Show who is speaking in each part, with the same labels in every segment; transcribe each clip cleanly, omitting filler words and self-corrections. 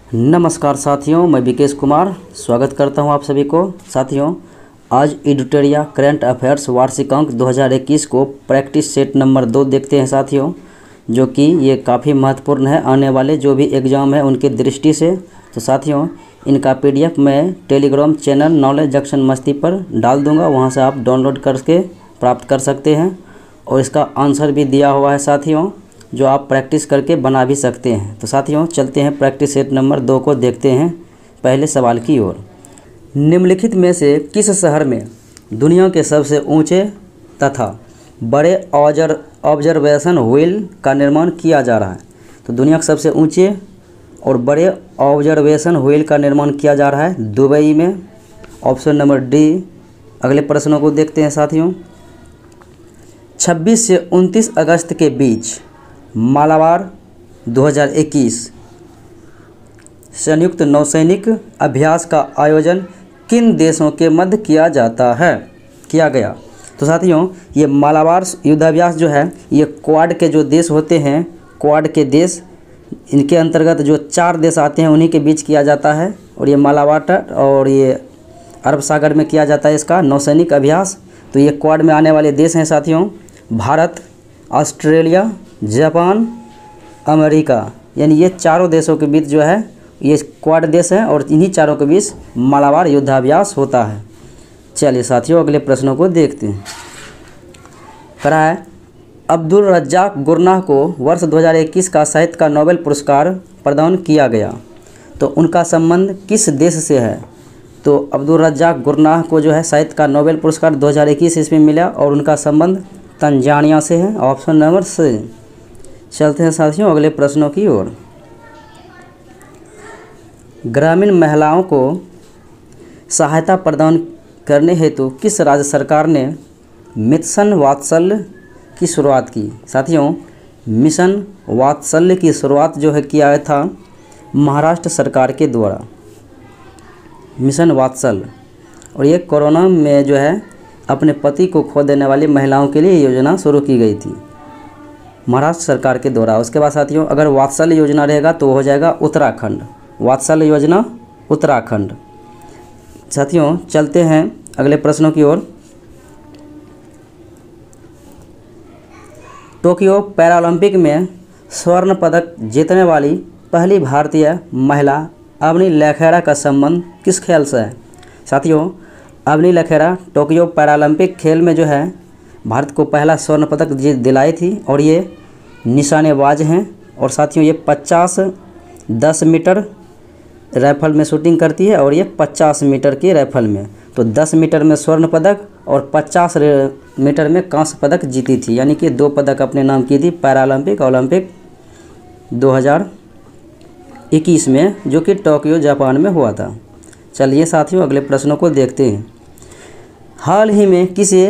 Speaker 1: नमस्कार साथियों, मैं विकेश कुमार स्वागत करता हूं आप सभी को। साथियों, आज एडिटोरिया करंट अफेयर्स वार्षिक अंक 2021 को प्रैक्टिस सेट नंबर 2 देखते हैं साथियों, जो कि ये काफ़ी महत्वपूर्ण है आने वाले जो भी एग्ज़ाम है उनके दृष्टि से। तो साथियों, इनका PDF मैं टेलीग्राम चैनल नॉलेज जंक्शन मस्ती पर डाल दूँगा, वहाँ से आप डाउनलोड करके प्राप्त कर सकते हैं। और इसका आंसर भी दिया हुआ है साथियों, जो आप प्रैक्टिस करके बना भी सकते हैं। तो साथियों, चलते हैं प्रैक्टिस सेट नंबर 2 को देखते हैं पहले सवाल की ओर। निम्नलिखित में से किस शहर में दुनिया के सबसे ऊंचे तथा बड़े ऑब्जर्वेशन व्हील का निर्माण किया जा रहा है? तो दुनिया के सबसे ऊंचे और बड़े ऑब्जर्वेशन व्हील का निर्माण किया जा रहा है दुबई में। Option number D. अगले प्रश्नों को देखते हैं साथियों। 26 से 29 अगस्त के बीच मालाबार 2021 संयुक्त नौसैनिक अभ्यास का आयोजन किन देशों के मध्य किया गया? तो साथियों, ये मालाबार युद्धाभ्यास जो है ये क्वाड के जो देश होते हैं, क्वाड के देश, इनके अंतर्गत जो 4 देश आते हैं उन्हीं के बीच किया जाता है। और ये मालाबार और ये अरब सागर में किया जाता है इसका नौसैनिक अभ्यास। तो ये क्वाड में आने वाले देश हैं साथियों, भारत, ऑस्ट्रेलिया, जापान, अमेरिका, यानी ये चारों देशों के बीच जो है ये क्वाड देश हैं और इन्हीं चारों के बीच मालाबार युद्धाभ्यास होता है। चलिए साथियों, अगले प्रश्नों को देखते हैं। करा है, अब्दुल रज्जाक गुरनाह को वर्ष 2021 का साहित्य का नोबेल पुरस्कार प्रदान किया गया। तो उनका संबंध किस देश से है? तो अब्दुल रज्जाक गुरनाह को जो है साहित्य का नोबेल पुरस्कार 2021 ईस्वी में मिला और उनका संबंध तंजानिया से है। Option number C. चलते हैं साथियों अगले प्रश्नों की ओर। ग्रामीण महिलाओं को सहायता प्रदान करने हेतु किस राज्य सरकार ने मिशन वात्सल्य की शुरुआत की? साथियों, मिशन वात्सल्य की शुरुआत जो है किया था महाराष्ट्र सरकार के द्वारा, मिशन वात्सल्य। और ये कोरोना में जो है अपने पति को खो देने वाली महिलाओं के लिए योजना शुरू की गई थी महाराष्ट्र सरकार के द्वारा। उसके बाद साथियों, अगर वात्सल्य योजना रहेगा तो हो जाएगा उत्तराखंड, वात्सल्य योजना उत्तराखंड। साथियों, चलते हैं अगले प्रश्नों की ओर। टोक्यो पैरालंपिक में स्वर्ण पदक जीतने वाली पहली भारतीय महिला अवनी लखेड़ा का संबंध किस खेल से है? साथियों, अवनी लखेड़ा टोक्यो पैरालंपिक खेल में जो है भारत को पहला स्वर्ण पदक दिलाई थी और ये निशानेबाज हैं। और साथियों, ये 10 मीटर राइफल में शूटिंग करती है और ये 50 मीटर की राइफल में। तो 10 मीटर में स्वर्ण पदक और 50 मीटर में कांस्य पदक जीती थी, यानी कि 2 पदक अपने नाम की थी पैरालंपिक ओलंपिक 2021 में, जो कि टोक्यो जापान में हुआ था। चलिए साथियों, अगले प्रश्नों को देखते हैं। हाल ही में किसे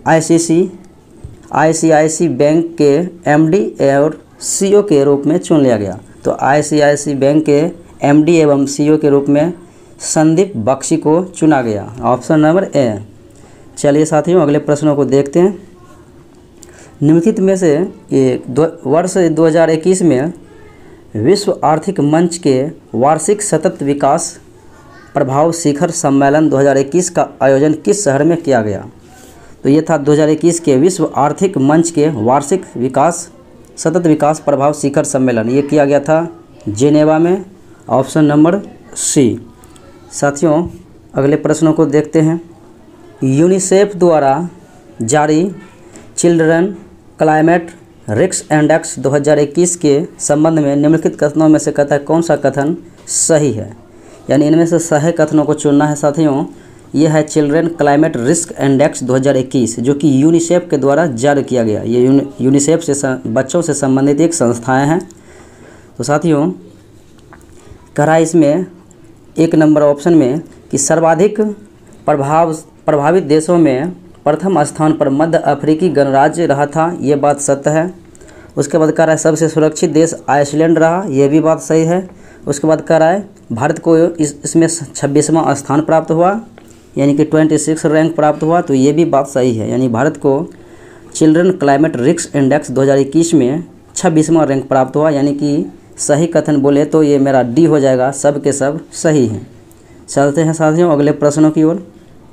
Speaker 1: ICICI बैंक के MD और CEO के रूप में चुन लिया गया? तो ICICI बैंक के MD एवं CEO के रूप में संदीप बख्शी को चुना गया। Option number A. चलिए साथियों, अगले प्रश्नों को देखते हैं। निम्नलिखित में से वर्ष 2021 में विश्व आर्थिक मंच के वार्षिक सतत विकास प्रभाव शिखर सम्मेलन 2021 का आयोजन किस शहर में किया गया? तो ये था 2021 के विश्व आर्थिक मंच के वार्षिक सतत विकास प्रभाव शिखर सम्मेलन, ये किया गया था जेनेवा में। Option number C. साथियों, अगले प्रश्नों को देखते हैं। यूनिसेफ द्वारा जारी चिल्ड्रन क्लाइमेट रिस्क इंडेक्स 2021 के संबंध में निम्नलिखित कथनों में से कौन सा कथन सही है? यानी इनमें से सही कथनों को चुनना है साथियों। यह है चिल्ड्रन क्लाइमेट रिस्क इंडेक्स 2021, जो कि यूनिसेफ के द्वारा जारी किया गया। ये यूनिसेफ से बच्चों से संबंधित एक संस्थाएं हैं। तो साथियों, करा इसमें 1 नंबर ऑप्शन में कि सर्वाधिक प्रभावित देशों में प्रथम स्थान पर मध्य अफ्रीकी गणराज्य रहा था, ये बात सत्य है। उसके बाद कह रहा है सबसे सुरक्षित देश आइसलैंड रहा, ये भी बात सही है। उसके बाद कह रहा है भारत को इसमें 26वां स्थान प्राप्त हुआ, यानी कि 26 रैंक प्राप्त हुआ, तो ये भी बात सही है। यानी भारत को चिल्ड्रन क्लाइमेट रिस्क इंडेक्स 2021 में 26वां रैंक प्राप्त हुआ, यानी कि सही कथन बोले तो ये मेरा डी हो जाएगा, सब के सब सही हैं। चलते हैं साथियों अगले प्रश्नों की ओर।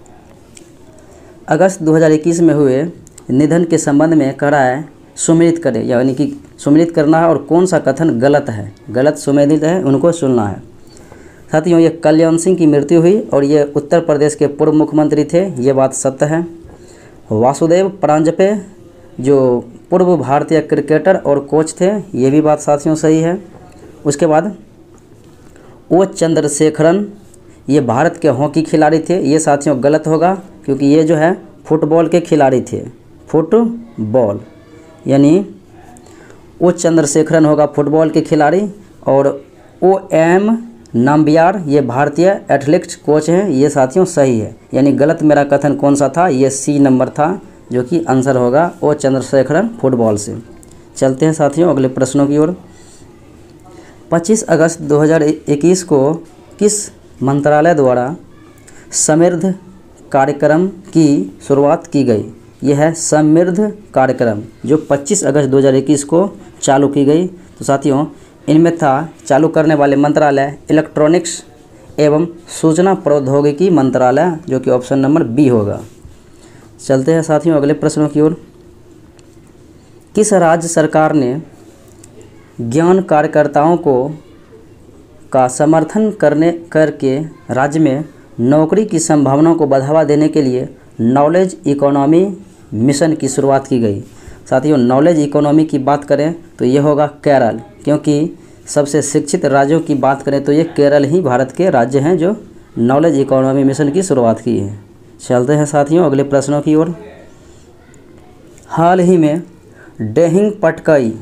Speaker 1: अगस्त 2021 में हुए निधन के संबंध में कह रहा है सुमेलित करें, यानी कि सुमेलित करना है और कौन सा कथन गलत है, गलत सुमेलित है उनको चुनना है। साथियों ये कल्याण सिंह की मृत्यु हुई और ये उत्तर प्रदेश के पूर्व मुख्यमंत्री थे, ये बात सत्य है। वासुदेव परांजपे जो पूर्व भारतीय क्रिकेटर और कोच थे, ये भी बात साथियों सही है। उसके बाद ओ चंद्रशेखरन ये भारत के हॉकी खिलाड़ी थे, ये साथियों गलत होगा क्योंकि ये जो है फुटबॉल के खिलाड़ी थे, फुटबॉल, यानी ओ चंद्रशेखरन होगा फुटबॉल के खिलाड़ी। और ओ एम नाम्बियार ये भारतीय एथलेटिक्स कोच हैं, ये साथियों सही है। यानी गलत मेरा कथन कौन सा था, ये सी नंबर था जो कि आंसर होगा ओ चंद्रशेखरन फुटबॉल से। चलते हैं साथियों अगले प्रश्नों की ओर। 25 अगस्त 2021 को किस मंत्रालय द्वारा समृद्ध कार्यक्रम की शुरुआत की गई? यह है समृद्ध कार्यक्रम जो 25 अगस्त 2021 को चालू की गई। तो साथियों इनमें था चालू करने वाले मंत्रालय इलेक्ट्रॉनिक्स एवं सूचना प्रौद्योगिकी मंत्रालय, जो कि ऑप्शन नंबर बी होगा। चलते हैं साथियों अगले प्रश्नों की ओर। किस राज्य सरकार ने ज्ञान कार्यकर्ताओं का समर्थन करके राज्य में नौकरी की संभावनाओं को बढ़ावा देने के लिए नॉलेज इकोनॉमी मिशन की शुरुआत की गई? साथियों नॉलेज इकोनॉमी की बात करें तो ये होगा केरल, क्योंकि सबसे शिक्षित राज्यों की बात करें तो ये केरल ही भारत के राज्य हैं जो नॉलेज इकोनॉमी मिशन की शुरुआत की है। चलते हैं साथियों अगले प्रश्नों की ओर। हाल ही में डेहिंग पटकाई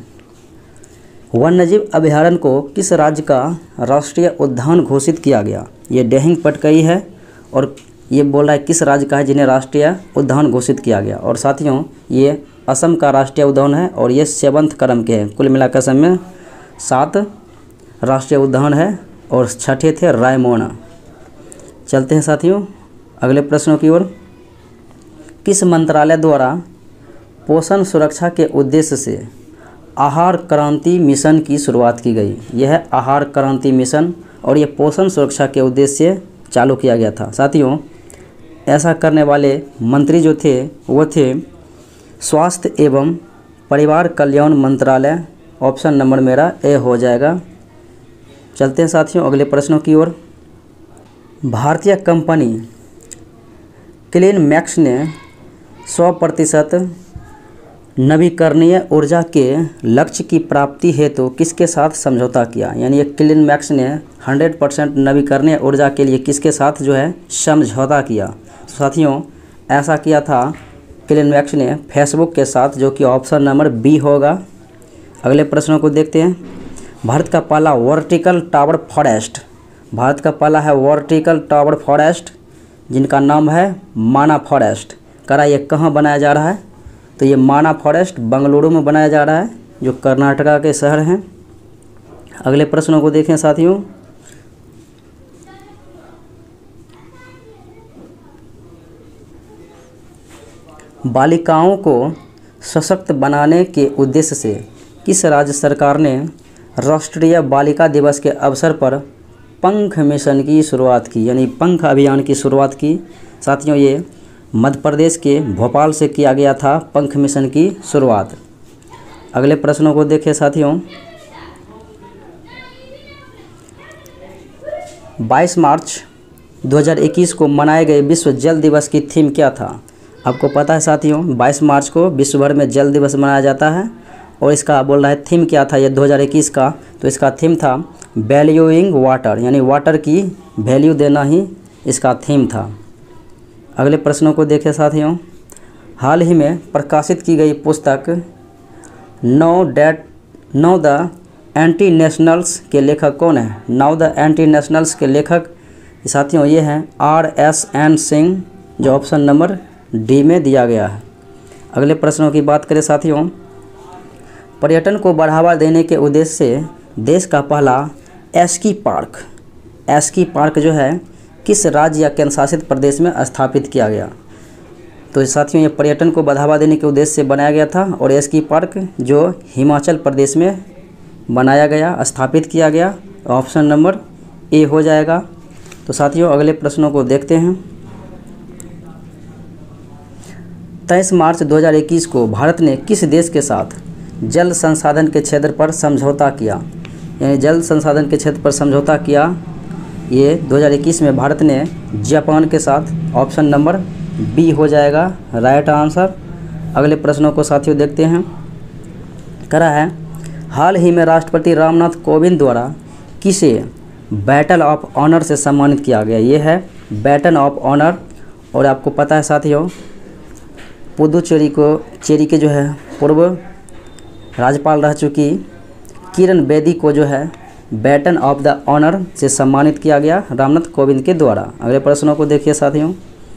Speaker 1: वन्यजीव अभयारण्य को किस राज्य का राष्ट्रीय उद्यान घोषित किया गया? ये डेहिंग पटकाई है और ये बोल रहा है किस राज्य का है जिन्हें राष्ट्रीय उद्यान घोषित किया गया। और साथियों ये असम का राष्ट्रीय उद्यान है और ये 7वें क्रम के हैं, कुल मिलाकर सब में 7 राष्ट्रीय उद्यान है और छठे थे रायमोना। चलते हैं साथियों अगले प्रश्नों की ओर। किस मंत्रालय द्वारा पोषण सुरक्षा के उद्देश्य से आहार क्रांति मिशन की शुरुआत की गई? यह है आहार क्रांति मिशन और यह पोषण सुरक्षा के उद्देश्य से चालू किया गया था। साथियों ऐसा करने वाले मंत्री जो थे वो थे स्वास्थ्य एवं परिवार कल्याण मंत्रालय, ऑप्शन नंबर मेरा ए हो जाएगा। चलते हैं साथियों अगले प्रश्नों की ओर। भारतीय कंपनी क्लीन मैक्स ने 100% नवीकरणीय ऊर्जा के लक्ष्य की प्राप्ति हेतु किसके साथ समझौता किया? यानी ये क्लीन मैक्स ने 100% नवीकरणीय ऊर्जा के लिए किसके साथ जो है समझौता किया? साथियों ऐसा किया था क्लीन मैक्स ने फेसबुक के साथ, जो कि ऑप्शन नंबर बी होगा। अगले प्रश्नों को देखते हैं। भारत का पहला वर्टिकल टावर फॉरेस्ट, भारत का पहला है वर्टिकल टावर फॉरेस्ट जिनका नाम है माना फॉरेस्ट। करा ये कहाँ बनाया जा रहा है? तो ये माना फॉरेस्ट बंगलुरु में बनाया जा रहा है जो कर्नाटका के शहर हैं। अगले प्रश्नों को देखें साथियों। बालिकाओं को सशक्त बनाने के उद्देश्य से किस राज्य सरकार ने राष्ट्रीय बालिका दिवस के अवसर पर पंख मिशन की शुरुआत की? यानी पंख अभियान की शुरुआत की। साथियों ये मध्य प्रदेश के भोपाल से किया गया था पंख मिशन की शुरुआत। अगले प्रश्नों को देखें साथियों। 22 मार्च 2021 को मनाए गए विश्व जल दिवस की थीम क्या था? आपको पता है साथियों 22 मार्च को विश्व भर में जल दिवस मनाया जाता है और इसका बोल रहा है थीम क्या था ये 2021 का? तो इसका थीम था वैल्यूइंग वाटर, यानी वाटर की वैल्यू देना ही इसका थीम था। अगले प्रश्नों को देखें साथियों। हाल ही में प्रकाशित की गई पुस्तक नो द एंटी नेशनल्स के लेखक कौन है? नाउ द एंटी नेशनल्स के लेखक साथियों ये हैं R.S.N. सिंह, जो ऑप्शन नंबर डी में दिया गया है। अगले प्रश्नों की बात करें साथियों। पर्यटन को बढ़ावा देने के उद्देश्य से देश का पहला एस्की पार्क जो है किस राज्य या केंद्र शासित प्रदेश में स्थापित किया गया? तो साथियों ये पर्यटन को बढ़ावा देने के उद्देश्य से बनाया गया था और एस्की पार्क जो हिमाचल प्रदेश में बनाया गया, स्थापित किया गया? ऑप्शन नंबर ए हो जाएगा। तो साथियों अगले प्रश्नों को देखते हैं। 23 मार्च 2021 को भारत ने किस देश के साथ जल संसाधन के क्षेत्र पर समझौता किया? यानी जल संसाधन के क्षेत्र पर समझौता किया, ये 2021 में भारत ने जापान के साथ। ऑप्शन नंबर बी हो जाएगा राइट आंसर। अगले प्रश्नों को साथियों देखते हैं। करा है, हाल ही में राष्ट्रपति रामनाथ कोविंद द्वारा किसे बैटल ऑफ ऑनर से सम्मानित किया गया? ये है बैटल ऑफ ऑनर। और आपको पता है साथियों, पुदुचेरी के जो है पूर्व राज्यपाल रह चुकी किरण बेदी को जो है बैटन ऑफ द ऑनर से सम्मानित किया गया रामनाथ कोविंद के द्वारा। अगले प्रश्नों को देखिए साथियों।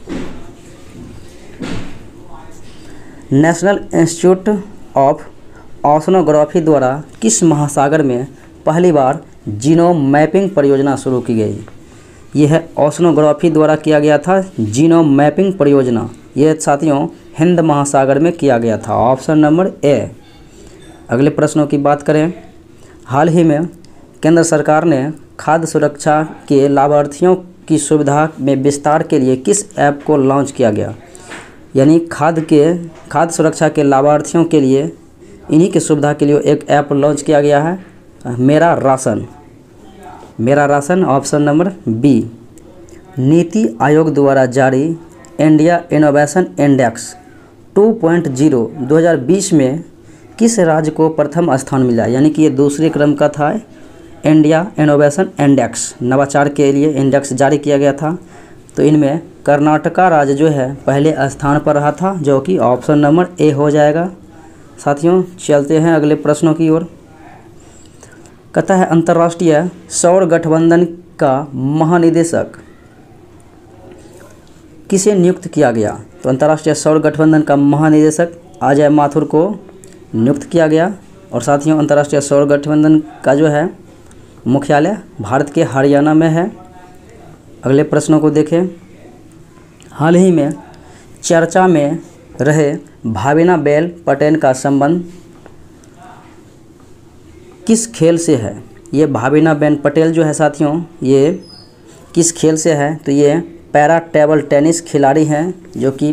Speaker 1: नेशनल इंस्टीट्यूट ऑफ ओशनोग्राफी द्वारा किस महासागर में पहली बार जीनोम मैपिंग परियोजना शुरू की गई? यह है ओशनोग्राफी द्वारा किया गया था जीनोम मैपिंग परियोजना। यह साथियों हिंद महासागर में किया गया था। Option number A. अगले प्रश्नों की बात करें। हाल ही में केंद्र सरकार ने खाद्य सुरक्षा के लाभार्थियों की सुविधा में विस्तार के लिए किस ऐप को लॉन्च किया गया? यानी खाद्य सुरक्षा के लाभार्थियों के लिए, इन्हीं की सुविधा के लिए एक ऐप लॉन्च किया गया है, मेरा ration. Option number B. NITI Aayog द्वारा जारी इंडिया इनोवेशन इंडेक्स 2.0 2020 में किस राज्य को प्रथम स्थान मिला? यानी कि ये दूसरे क्रम का था। इंडिया इनोवेशन इंडेक्स, नवाचार के लिए इंडेक्स जारी किया गया था। तो इनमें कर्नाटका राज्य जो है पहले स्थान पर रहा था, जो कि ऑप्शन नंबर ए हो जाएगा। साथियों चलते हैं अगले प्रश्नों की ओर। कहता है, अंतर्राष्ट्रीय सौर गठबंधन का महानिदेशक किसे नियुक्त किया गया? तो अंतर्राष्ट्रीय सौर गठबंधन का महानिदेशक अजय माथुर को नियुक्त किया गया। और साथियों अंतर्राष्ट्रीय सौर गठबंधन का जो है मुख्यालय भारत के हरियाणा में है। अगले प्रश्नों को देखें। हाल ही में चर्चा में रहे भाविनाबेन पटेल का संबंध किस खेल से है? ये भाविनाबेन पटेल जो है साथियों, ये किस खेल से है? तो ये पैरा टेबल टेनिस खिलाड़ी हैं, जो कि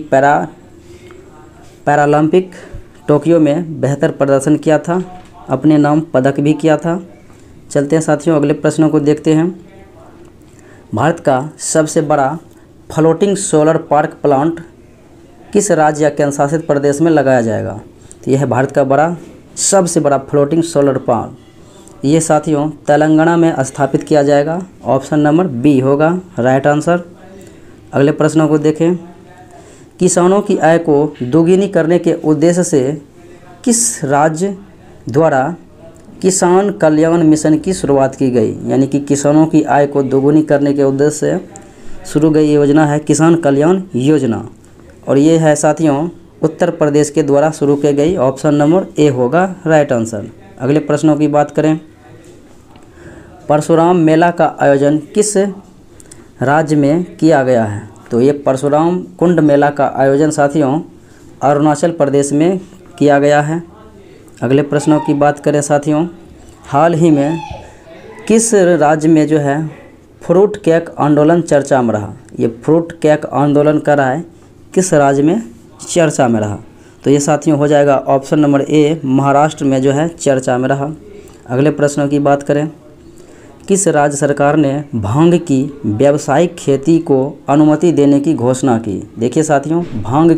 Speaker 1: पैरालंपिक टोक्यो में बेहतर प्रदर्शन किया था, अपने नाम पदक भी किया था। चलते हैं साथियों अगले प्रश्नों को देखते हैं। भारत का सबसे बड़ा फ्लोटिंग सोलर पार्क प्लांट किस राज्य या केंद्र शासित प्रदेश में लगाया जाएगा? तो यह है भारत का सबसे बड़ा फ्लोटिंग सोलर पार्क। ये साथियों तेलंगाना में स्थापित किया जाएगा। ऑप्शन नंबर बी होगा राइट आंसर। अगले प्रश्नों को देखें। किसानों की आय को दोगुनी करने के उद्देश्य से किस राज्य द्वारा किसान कल्याण मिशन की शुरुआत की गई? यानी कि किसानों की आय को दोगुनी करने के उद्देश्य से शुरू गई योजना है किसान कल्याण योजना। और ये है साथियों उत्तर प्रदेश के द्वारा शुरू की गई। ऑप्शन नंबर ए होगा राइट आंसर। अगले प्रश्नों की बात करें। परशुराम मेला का आयोजन किस राज्य में किया गया है? तो ये परशुराम कुंड मेला का आयोजन साथियों अरुणाचल प्रदेश में किया गया है। अगले प्रश्नों की बात करें साथियों। हाल ही में किस राज्य में जो है फ्रूट केक आंदोलन चर्चा में रहा? ये फ्रूट केक आंदोलन कर रहा है किस राज्य में चर्चा में रहा? तो ये साथियों हो जाएगा ऑप्शन नंबर ए, महाराष्ट्र में जो है चर्चा में रहा। अगले प्रश्नों की बात करें। किस राज्य सरकार ने भांग की व्यावसायिक खेती को अनुमति देने की घोषणा की? देखिए साथियों भांग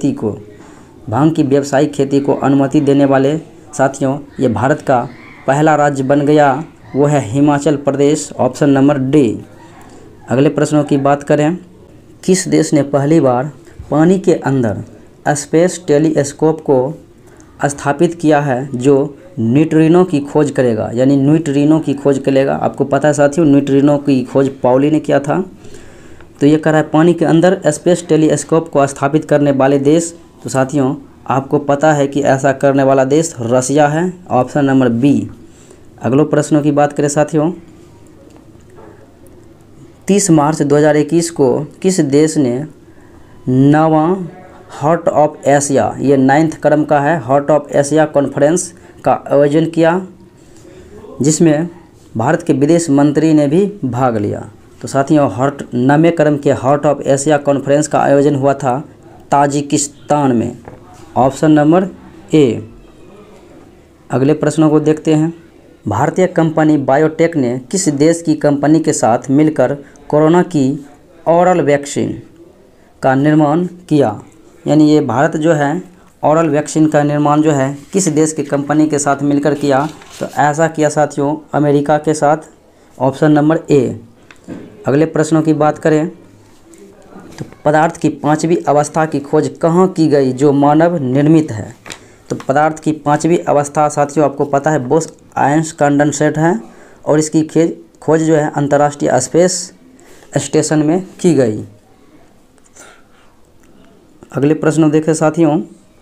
Speaker 1: की व्यावसायिक खेती को अनुमति देने वाले साथियों ये भारत का पहला राज्य बन गया, वो है Himachal Pradesh. Option number D. अगले प्रश्नों की बात करें। किस देश ने पहली बार पानी के अंदर स्पेस टेलीस्कोप को स्थापित किया है जो न्यूट्रिनो की खोज करेगा? यानी न्यूट्रिनो की खोज करेगा। आपको पता है साथियों न्यूट्रिनो की खोज पाउली ने किया था। तो ये कर रहा है पानी के अंदर स्पेस टेलीस्कोप को स्थापित करने वाले देश। तो साथियों आपको पता है कि ऐसा करने वाला देश रसिया है। Option number B. अगले प्रश्नों की बात करें साथियों। 30 मार्च 2021 को किस देश ने 9वां हार्ट ऑफ एशिया, ये 9th क्रम का है, हार्ट ऑफ एशिया कॉन्फ्रेंस का आयोजन किया? जिसमें भारत के विदेश मंत्री ने भी भाग लिया। तो साथियों 9वें क्रम के हार्ट ऑफ एशिया कॉन्फ्रेंस का आयोजन हुआ था ताजिकिस्तान में। Option number A. अगले प्रश्नों को देखते हैं। भारतीय कंपनी बायोटेक ने किस देश की कंपनी के साथ मिलकर कोरोना की ऑरल वैक्सीन का निर्माण किया? यानी ये भारत जो है ऑरल वैक्सीन का निर्माण जो है किस देश की कंपनी के साथ मिलकर किया? तो ऐसा किया साथियों अमेरिका के साथ। Option number A. अगले प्रश्नों की बात करें तो पदार्थ की 5वीं अवस्था की खोज कहाँ की गई जो मानव निर्मित है? तो पदार्थ की 5वीं अवस्था साथियों आपको पता है बोस-आयंस कंडेंसेट है और इसकी खोज जो है अंतर्राष्ट्रीय स्पेस स्टेशन में की गई। अगले प्रश्न देखें साथियों।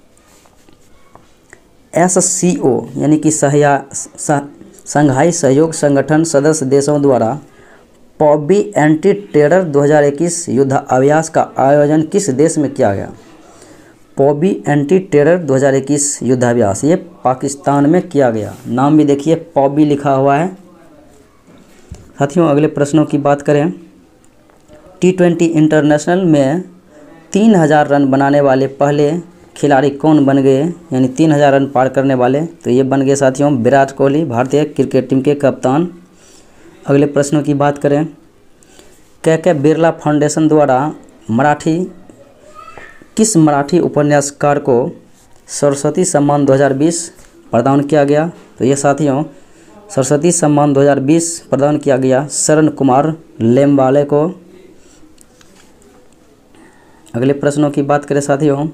Speaker 1: SCO यानी कि संघाई सहयोग संगठन सदस्य देशों द्वारा पॉबी एंटी टेरर 2021 युद्धाभ्यास का आयोजन किस देश में किया गया? पॉबी एंटी टेरर 2021 युद्धाभ्यास ये पाकिस्तान में किया गया। नाम भी देखिए पॉबी लिखा हुआ है। साथियों अगले प्रश्नों की बात करें। T20 इंटरनेशनल में 3000 रन बनाने वाले पहले खिलाड़ी कौन बन गए? यानी 3000 रन पार करने वाले तो ये बन गए साथियों विराट कोहली, भारतीय क्रिकेट टीम के कप्तान। अगले प्रश्नों की बात करें। के बिरला फाउंडेशन द्वारा किस मराठी उपन्यासकार को सरस्वती सम्मान 2020 प्रदान किया गया? तो ये साथियों सरस्वती सम्मान 2020 प्रदान किया गया शरण कुमार लेम्बाले को। अगले प्रश्नों की बात करें साथियों।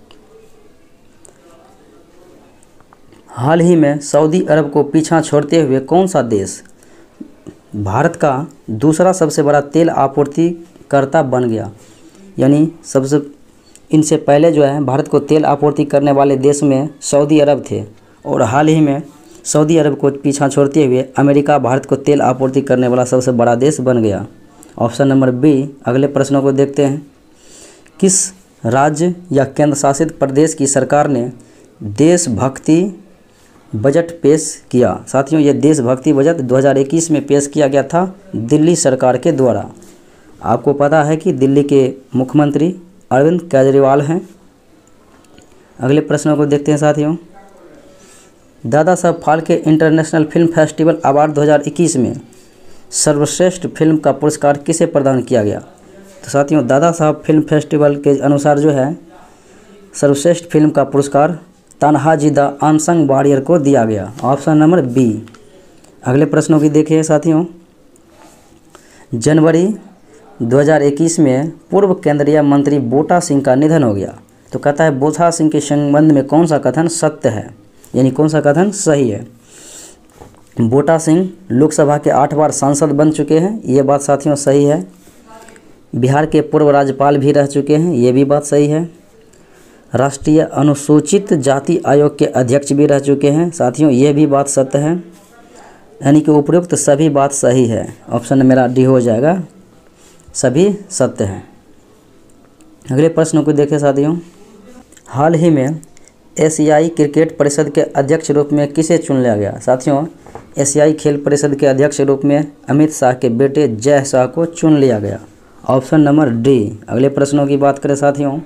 Speaker 1: हाल ही में सऊदी अरब को पीछा छोड़ते हुए कौन सा देश भारत का दूसरा सबसे बड़ा तेल आपूर्तिकर्ता बन गया? यानी इनसे पहले जो है भारत को तेल आपूर्ति करने वाले देश में सऊदी अरब थे और हाल ही में सऊदी अरब को पीछा छोड़ते हुए अमेरिका भारत को तेल आपूर्ति करने वाला सबसे बड़ा देश बन गया। Option number B. अगले प्रश्नों को देखते हैं। किस राज्य या केंद्र शासित प्रदेश की सरकार ने देशभक्ति बजट पेश किया? साथियों ये देशभक्ति बजट 2021 में पेश किया गया था दिल्ली सरकार के द्वारा। आपको पता है कि दिल्ली के मुख्यमंत्री अरविंद केजरीवाल हैं। अगले प्रश्नों को देखते हैं साथियों। Dada Saheb Phalke international film festival award 2021 में सर्वश्रेष्ठ फिल्म का पुरस्कार किसे प्रदान किया गया? तो साथियों दादा साहब फिल्म फेस्टिवल के अनुसार जो है सर्वश्रेष्ठ फिल्म का पुरस्कार तन्हाजी द अनसंग वॉरियर को दिया गया। Option number B. अगले प्रश्नों की देखिए साथियों। जनवरी 2021 में पूर्व केंद्रीय मंत्री बोटा सिंह का निधन हो गया। तो कहता है बोटा सिंह के संबंध में कौन सा कथन सत्य है? यानी कौन सा कथन सही है? बोटा सिंह लोकसभा के 8 बार सांसद बन चुके हैं, ये बात साथियों सही है। बिहार के पूर्व राज्यपाल भी रह चुके हैं, ये भी बात सही है। राष्ट्रीय अनुसूचित जाति आयोग के अध्यक्ष भी रह चुके हैं साथियों, ये भी बात सत्य है। यानी कि उपयुक्त सभी बात सही है। ऑप्शन मेरा डी हो जाएगा, सभी सत्य हैं। अगले प्रश्न को देखें साथियों। हाल ही में एशियाई क्रिकेट परिषद के अध्यक्ष रूप में किसे चुन लिया गया? साथियों एशियाई खेल परिषद के अध्यक्ष रूप में अमित शाह के बेटे जय शाह को चुन लिया गया। Option number D. अगले प्रश्नों की बात करें साथियों।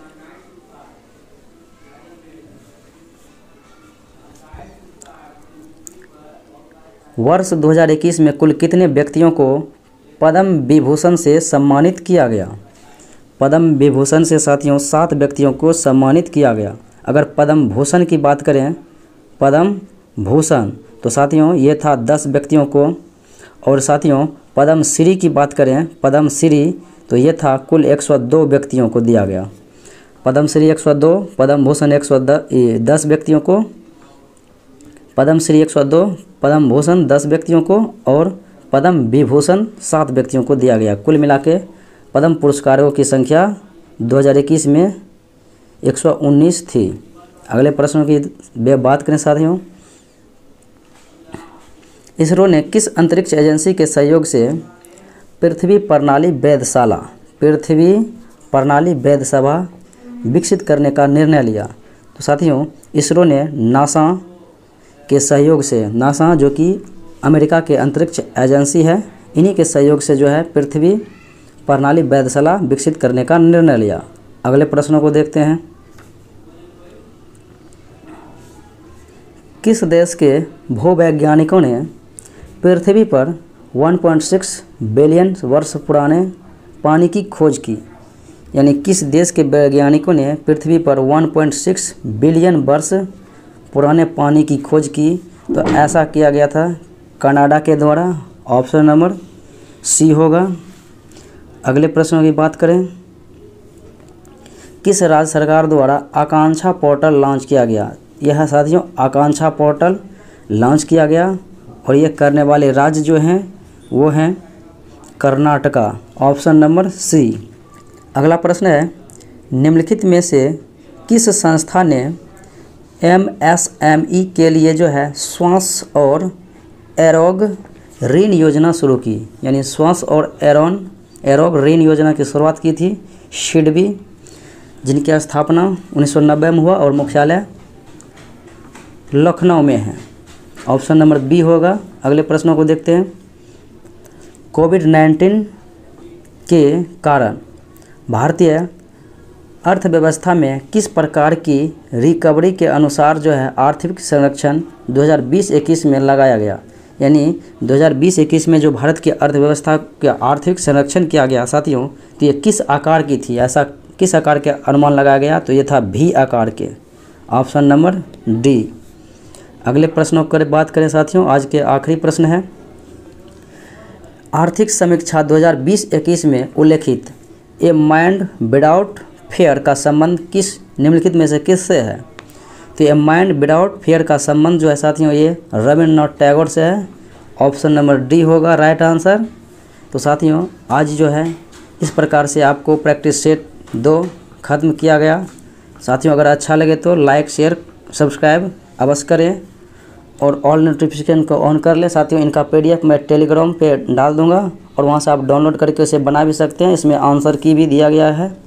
Speaker 1: वर्ष 2021 में कुल कितने व्यक्तियों को पद्म विभूषण से सम्मानित किया गया? पद्म विभूषण से साथियों 7 व्यक्तियों को सम्मानित किया गया। अगर पद्म भूषण की बात करें, पद्म भूषण, तो साथियों ये था 10 व्यक्तियों को। और साथियों पद्म श्री की बात करें, पद्म श्री, तो ये था कुल 102 व्यक्तियों को दिया गया। पद्म श्री 102, पद्म भूषण 110 व्यक्तियों को, पद्म श्री 102, पद्म भूषण 10 व्यक्तियों को और पद्म विभूषण 7 व्यक्तियों को दिया गया। कुल मिला के पद्म पुरस्कारों की संख्या 2021 में 119 थी। अगले प्रश्न की बात करें साथियों। इसरो ने किस अंतरिक्ष एजेंसी के सहयोग से पृथ्वी प्रणाली वेधशाला विकसित करने का निर्णय लिया? तो साथियों इसरो ने नासा के सहयोग से, नासा जो कि अमेरिका के अंतरिक्ष एजेंसी है, इन्हीं के सहयोग से जो है पृथ्वी प्रणाली वेधशाला विकसित करने का निर्णय लिया। अगले प्रश्नों को देखते हैं। किस देश के भूवैज्ञानिकों ने पृथ्वी पर 1.6 बिलियन वर्ष पुराने पानी की खोज की? यानी किस देश के वैज्ञानिकों ने पृथ्वी पर 1.6 बिलियन वर्ष पुराने पानी की खोज की? तो ऐसा किया गया था कनाडा के द्वारा। ऑप्शन नंबर सी होगा। अगले प्रश्नों की बात करें। किस राज्य सरकार द्वारा आकांक्षा पोर्टल लॉन्च किया गया? यह साथियों आकांक्षा पोर्टल लॉन्च किया गया और ये करने वाले राज्य जो हैं वो हैं कर्नाटका। ऑप्शन नंबर सी। अगला प्रश्न है, निम्नलिखित में से किस संस्था ने MSME के लिए जो है श्वास और एरोग ऋण योजना शुरू की? यानी श्वास और एरोग ऋण योजना की शुरुआत की थी सिडबी, जिनकी स्थापना 1990 में हुआ और मुख्यालय लखनऊ में है। ऑप्शन नंबर बी होगा। अगले प्रश्नों को देखते हैं। कोविड-19 के कारण भारतीय अर्थव्यवस्था में किस प्रकार की रिकवरी के अनुसार जो है आर्थिक संरक्षण 2020-21 में लगाया गया? यानी 2020-21 में जो भारत की अर्थव्यवस्था का आर्थिक संरक्षण किया गया साथियों, तो ये किस आकार की थी? ऐसा किस आकार के अनुमान लगाया गया? तो ये था भी आकार के। Option number D. अगले प्रश्नों की बात करें साथियों, आज के आखिरी प्रश्न है, आर्थिक समीक्षा 2020-21 में उल्लेखित ए माइंड विदाउट फेयर का संबंध किस निम्नलिखित में से किससे है? तो ए माइंड विदाउट फेयर का संबंध जो है साथियों ये रविन्द्रनाथ टैगोर से है। ऑप्शन नंबर डी होगा राइट आंसर। तो साथियों आज जो है इस प्रकार से आपको प्रैक्टिस सेट 2 ख़त्म किया गया। साथियों अगर अच्छा लगे तो लाइक शेयर सब्सक्राइब अवश्य करें और ऑल नोटिफिकेशन को ऑन कर लें। साथियों इनका PDF मैं टेलीग्राम पे डाल दूंगा और वहाँ से आप डाउनलोड करके उसे बना भी सकते हैं। इसमें आंसर की भी दिया गया है।